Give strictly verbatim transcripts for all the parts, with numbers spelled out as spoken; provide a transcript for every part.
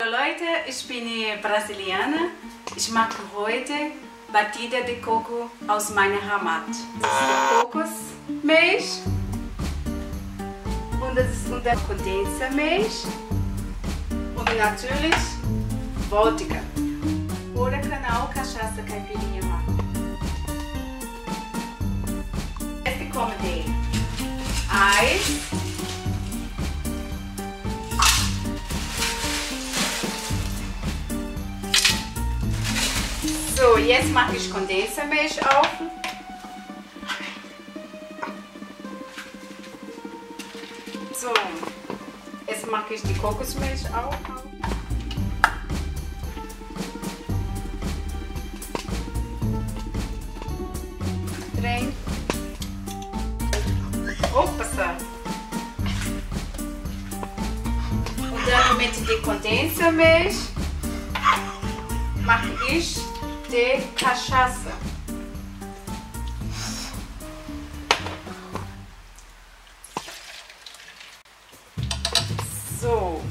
Hallo Leute, ich bin Brasilianer. Ich mache heute Batida de Coco aus meiner Heimat. Das ist Kokosmilch und das ist unter Kondensermilch und natürlich Vodka. Oder kann auch Cachaça Caipirinha machen. Jetzt kommt die Eis. So, jetzt mache ich Kondensermilch auf. So, jetzt mache ich die Kokosmilch auf. Drehen. Aufpassen. Und dann mit der Kondensermilch mache ich de Cachaça. So.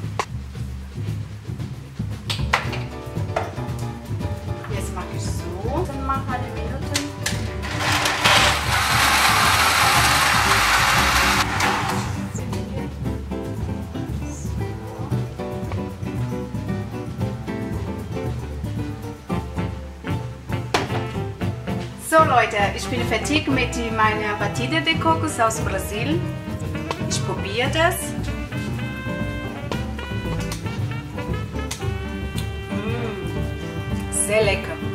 Jetzt mache ich so. Dann mache ich eine Minute. So Leute, ich bin fertig mit meiner Batida de Coco aus Brasilien. Ich probiere das. Mmh, sehr lecker.